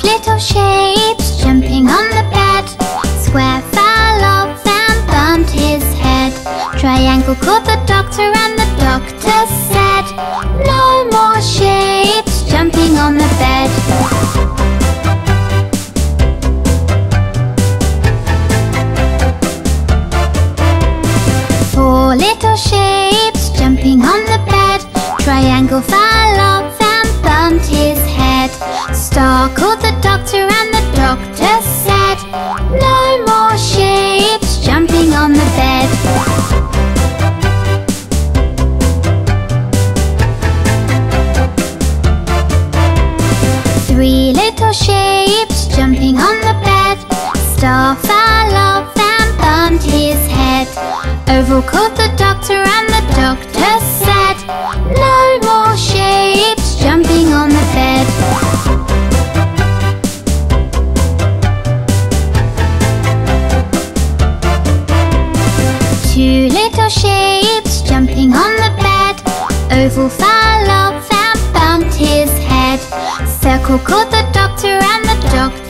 little shapes jumping on the bed. Square fell off and bumped his head. Triangle called the doctor and the doctor said, no more shapes jumping on the bed. Four little shapes jumping on the bed. Triangle fell off and bumped his head. Star called the doctor and the doctor said, no more shapes jumping on the bed. Three little shapes jumping on the bed. Star fell off and bumped his head. Oval called the doctor and the doctor said, no more shapes jumping on the bed. Two little shapes jumping on the bed. Oval fell off and bumped his head. Circle called the doctor and the doctor